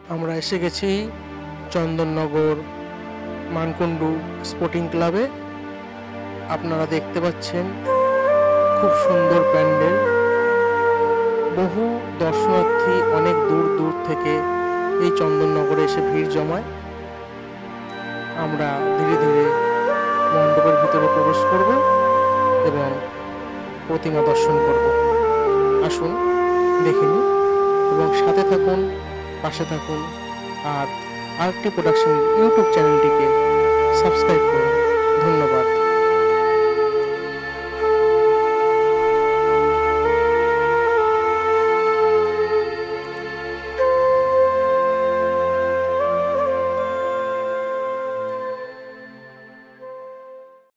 আমরা এসে গেছি চন্দননগর মানকুণ্ডু স্পোর্টিং ক্লাবে। আপনারা দেখতে পাচ্ছেন খুব সুন্দর প্যান্ডেল। বহু দর্শনার্থী অনেক দূর দূর থেকে এই চন্দননগরে এসে ভিড় জমায়। আমরা ধীরে ধীরে মণ্ডপের ভিতরে প্রবেশ করব এবং প্রতিমা দর্শন করব। আসুন দেখে নিন এবং সাথে থাকুন, পাশে থাকুন। আর আরটি প্রোডাকশন ইউটিউব চ্যানেলটিকে সাবস্ক্রাইব করুন।